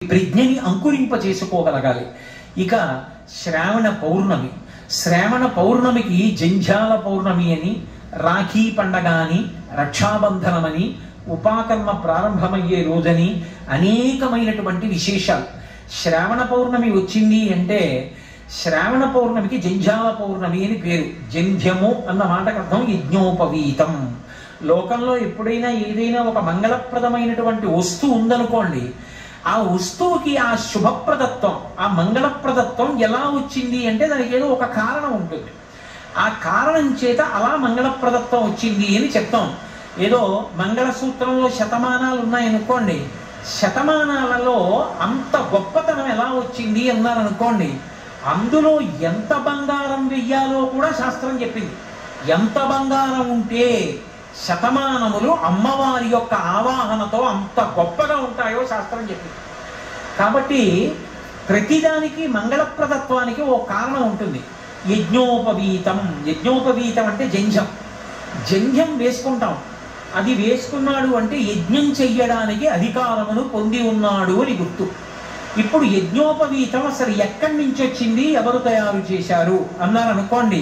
ప్రజ్ఞని అంకురింప చేసుకోగలగాలి. ఇక శ్రావణ పౌర్ణమి, శ్రావణ పౌర్ణమికి జంఝాల పౌర్ణమి అని, రాఖీ పండగ అని, రక్షాబంధనమని, ఉపాకర్మ ప్రారంభమయ్యే రోజని అనేకమైనటువంటి విశేషాలు. శ్రావణ పౌర్ణమి వచ్చింది అంటే శ్రావణ పౌర్ణమికి జంఝాల పౌర్ణమి అని పేరు. జంధ్యము అన్న మాటకు అర్థం యజ్ఞోపవీతం. లోకంలో ఎప్పుడైనా ఏదైనా ఒక మంగళప్రదమైనటువంటి వస్తువు ఉందనుకోండి, ఆ వస్తువుకి ఆ శుభప్రదత్వం, ఆ మంగళప్రదత్వం ఎలా వచ్చింది అంటే దానికి ఏదో ఒక కారణం ఉంటుంది. ఆ కారణం చేత అలా మంగళప్రదత్వం వచ్చింది అని చెప్తాం. ఏదో మంగళసూత్రంలో శతమానాలు ఉన్నాయనుకోండి, శతమానాలలో అంత గొప్పతనం ఎలా వచ్చింది అన్నారనుకోండి, అందులో ఎంత బంగారం వెయ్యాలో కూడా శాస్త్రం చెప్పింది. ఎంత బంగారం ఉంటే శతమానములు అమ్మవారి యొక్క ఆవాహనతో అంత గొప్పగా ఉంటాయో శాస్త్రం చెప్పింది. కాబట్టి ప్రతిదానికి మంగళప్రదత్వానికి ఓ కారణం ఉంటుంది. యజ్ఞోపవీతం, యజ్ఞోపవీతం అంటే జంధ్యం. జంధ్యం వేసుకుంటాం, అది వేసుకున్నాడు అంటే యజ్ఞం చెయ్యడానికి అధికారమును పొంది ఉన్నాడు అని గుర్తు. ఇప్పుడు యజ్ఞోపవీతం అసలు ఎక్కడి నుంచి వచ్చింది, ఎవరు తయారు చేశారు అన్నారనుకోండి,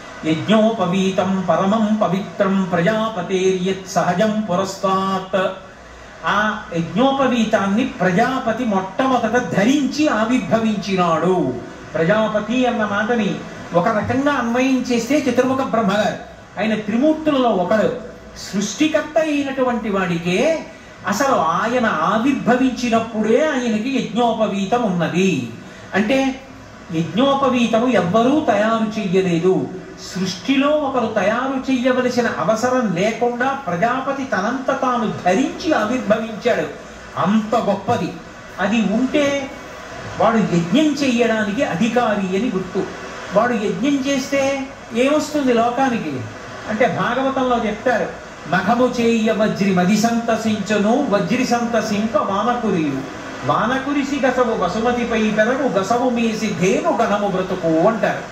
యజ్ఞోపవీతం పరమం పవిత్రం ప్రజాపతేర్యత్ సహజం పురస్తాత్. ఆ యజ్ఞోపవీతాన్ని ప్రజాపతి మొట్టమొదట ధరించి ఆవిర్భవించినాడు. ప్రజాపతి అన్న మాటని ఒక రకంగా అన్వయం చేస్తే చతుర్ముఖ బ్రహ్మగారు, ఆయన త్రిమూర్తులలో ఒకడు, సృష్టికర్త అయినటువంటి వాడికే అసలు ఆయన ఆవిర్భవించినప్పుడే ఆయనకి యజ్ఞోపవీతం ఉన్నది. అంటే యజ్ఞోపవీతము ఎవ్వరూ తయారు చెయ్యలేదు. సృష్టిలో ఒకరు తయారు చెయ్యవలసిన అవసరం లేకుండా ప్రజాపతి తనంత తాను ధరించి ఆవిర్భవించాడు. అంత గొప్పది. అది ఉంటే వాడు యజ్ఞం చెయ్యడానికి అధికారి అని గుర్తు. వాడు యజ్ఞం చేస్తే ఏమొస్తుంది లోకానికి అంటే భాగవతంలో చెప్తారు, మఖము చేయ వజ్రి మది సంతసించును, వజ్రి సంతసింప వానకురియు, వానకురిసి గసవు వసుమతిపై పెరగు, గసవు మీసి ధేను గణము బ్రతుకు అంటారు.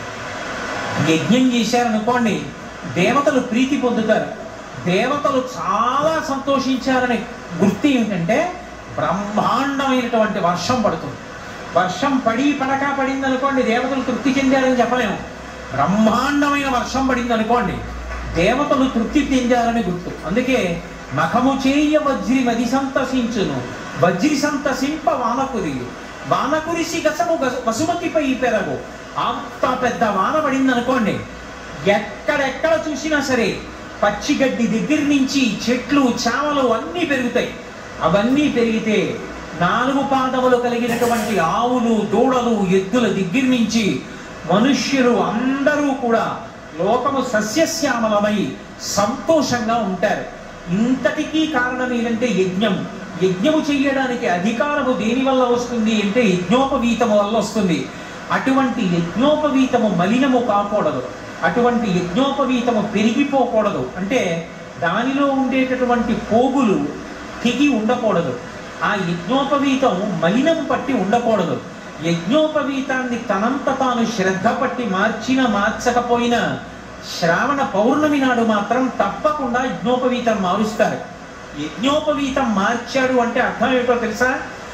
యజ్ఞం చేశారనుకోండి, దేవతలు ప్రీతి పొందుతారు. దేవతలు చాలా సంతోషించారనే గుర్తు ఏమిటంటే బ్రహ్మాండమైనటువంటి వర్షం పడుతుంది. వర్షం పడింది అనుకోండి, దేవతలు తృప్తి చెందారని చెప్పలేము. బ్రహ్మాండమైన వర్షం పడింది అనుకోండి, దేవతలు తృప్తి చెందారని గుర్తు. అందుకే మఖము చేయ వజ్రి మది సంతసించును, వజ్రి సంతసింప వానకురియు, వానకురిసి గసము వసుమతిపై పెరగు. అంత పెద్ద వాన పడింది అనుకోండి, ఎక్కడెక్కడ చూసినా సరే పచ్చిగడ్డి దగ్గర నుంచి చెట్లు చావలు అన్నీ పెరుగుతాయి. అవన్నీ పెరిగితే 4 పాదములు కలిగినటువంటి ఆవులు, దూడలు, ఎద్దుల దగ్గర నుంచి మనుష్యులు అందరూ కూడా లోకము సస్యశ్యామలమై సంతోషంగా ఉంటారు. ఇంతటికీ కారణం ఏంటంటే యజ్ఞం. యజ్ఞము చెయ్యడానికి అధికారము దేని వల్ల వస్తుంది అంటే యజ్ఞోపవీతము వల్ల వస్తుంది. అటువంటి యజ్ఞోపవీతము మలినము కాకూడదు, అటువంటి యజ్ఞోపవీతము పెరిగిపోకూడదు. అంటే దానిలో ఉండేటటువంటి పోగులు తెగి ఉండకూడదు. ఆ యజ్ఞోపవీతం మలినం పట్టి ఉండకూడదు. యజ్ఞోపవీతాన్ని తనంత తాను శ్రద్ధ పట్టి మార్చినా మార్చకపోయినా శ్రావణ పౌర్ణమి నాడు మాత్రం తప్పకుండా యజ్ఞోపవీతం మారుస్తారు. యజ్ఞోపవీతం మార్చాడు అంటే అర్థం ఏమిటో తెలుసా?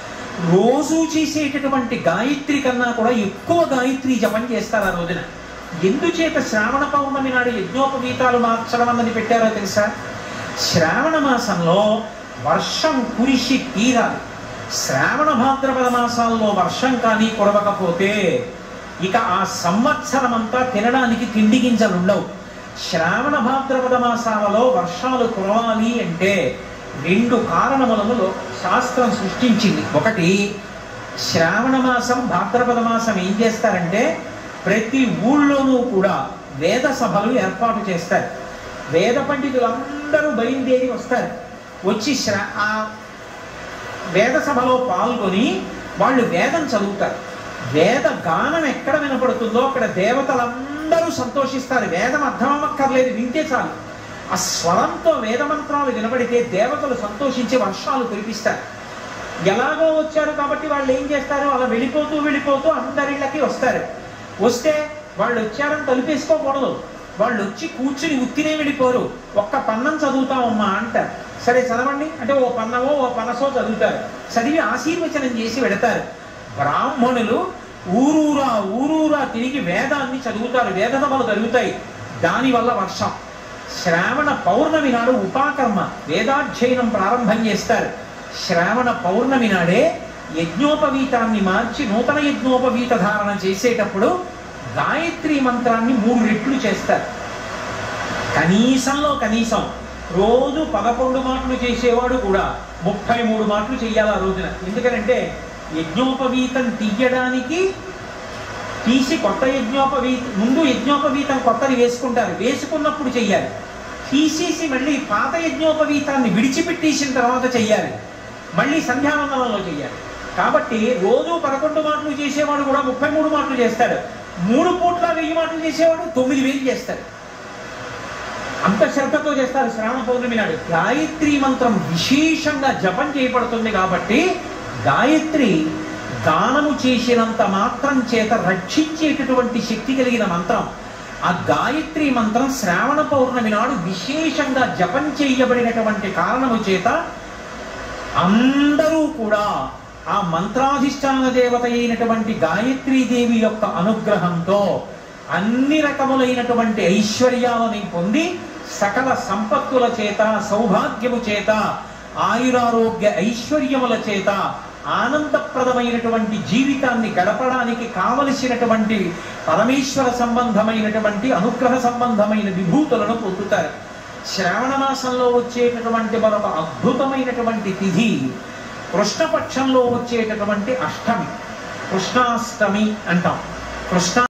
రోజు చేసేటటువంటి గాయత్రి కన్నా కూడా ఎక్కువ గాయత్రి జపం చేస్తారు ఆ రోజున. ఎందుచేత శ్రావణ పౌర్ణమి నాడు యజ్ఞోపవీతాలు మార్చడం అన్నది పెట్టారో తెలుసా? శ్రావణ మాసంలో వర్షం కురిసి తీరాలి. శ్రావణ భాద్రపద మాసాల్లో వర్షం కానీ కురవకపోతే ఇక ఆ సంవత్సరం అంతా తినడానికి తిండి గింజలు ఉండవు. శ్రావణ భాద్రపద మాసాలలో వర్షాలు కురవాలి అంటే 2 కారణములను శాస్త్రం సృష్టించింది. ఒకటి, శ్రావణ మాసం భాద్రపద మాసం ఏం చేస్తారంటే ప్రతి ఊళ్ళోనూ కూడా వేద సభలు ఏర్పాటు చేస్తారు. వేద పండితులందరూ బయలుదేరి వస్తారు. వచ్చి ఆ వేద సభలో పాల్గొని వాళ్ళు వేదం చదువుతారు. వేద గానం ఎక్కడ వినపడుతుందో అక్కడ దేవతలందరూ సంతోషిస్తారు. వేదం అర్థం అవ్వక్కర్లేదు, వింటే చాలు. ఆ స్వరంతో వేదమంత్రాలు వినబడితే దేవతలు సంతోషించి వర్షాలు కురిపిస్తారు. ఎలాగో వచ్చారు కాబట్టి వాళ్ళు ఏం చేస్తారు, అలా వెళ్ళిపోతూ అందరిళ్ళకి వస్తారు. వస్తే వాళ్ళు వచ్చారని తలుపేసుకోకూడదు. వాళ్ళు వచ్చి కూర్చుని ఉత్తినే వెళ్ళిపోరు. ఒక్క పన్నం చదువుతామమ్మా అంటారు. సరే చదవండి అంటే ఓ పన్నమో ఓ పనసో చదువుతారు, చదివి ఆశీర్వచనం చేసి వెడతారు. బ్రాహ్మణులు ఊరూరా తిరిగి వేదాన్ని చదువుతారు, వేద సభలు జరుగుతాయి, దానివల్ల వర్షం. శ్రావణ పౌర్ణమి నాడు ఉపాకర్మ వేదాధ్యయనం ప్రారంభం చేస్తారు. శ్రావణ పౌర్ణమి నాడే యజ్ఞోపవీతాన్ని మార్చి నూతన యజ్ఞోపవీత ధారణ చేసేటప్పుడు గాయత్రి మంత్రాన్ని 3 రెట్లు చేస్తారు. కనీసంలో కనీసం రోజు 11 మాటలు చేసేవాడు కూడా 33 మాటలు చెయ్యాలి ఆ రోజున. ఎందుకంటే యజ్ఞోపవీతం తీసి కొత్త ముందు యజ్ఞోపవీతం కొత్తది వేసుకుంటారు, వేసుకున్నప్పుడు చెయ్యాలి. తీసేసి మళ్ళీ పాత యజ్ఞోపవీతాన్ని విడిచిపెట్టేసిన తర్వాత చెయ్యాలి, మళ్ళీ సంధ్యావందనంలో చెయ్యాలి. కాబట్టి రోజు 11 మాటలు చేసేవాడు కూడా 33 మాటలు చేస్తాడు. 3 పూట్ల 1000 మాటలు చేసేవాడు 9000 చేస్తాడు. అంత శ్రద్ధతో చేస్తారు శ్రావణ పౌర్ణమి నాడు. గాయత్రి మంత్రం విశేషంగా జపం చేయబడుతుంది కాబట్టి గాయత్రి దానము చేసినంత మాత్రం చేత రక్షించేటటువంటి శక్తి కలిగిన మంత్రం. ఆ గాయత్రి మంత్రం శ్రావణ పౌర్ణమి నాడు విశేషంగా జపం చేయబడినటువంటి కారణము చేత అందరూ కూడా ఆ మంత్రాధిష్టాన దేవత అయినటువంటి గాయత్రీదేవి యొక్క అనుగ్రహంతో అన్ని రకములైనటువంటి ఐశ్వర్యాలని పొంది సకల సంపత్తుల చేత, సౌభాగ్యము చేత, ఆయురారోగ్య ఐశ్వర్యముల చేత ఆనందప్రదమైనటువంటి జీవితాన్ని గడపడానికి కావలసినటువంటి పరమేశ్వర సంబంధమైనటువంటి అనుగ్రహ సంబంధమైన విభూతులను పొందుతారు. శ్రావణ మాసంలో వచ్చేటటువంటి మరొక అద్భుతమైనటువంటి తిథి కృష్ణపక్షంలో వచ్చేటటువంటి అష్టమి, కృష్ణాష్టమి అంటాం. కృష్ణ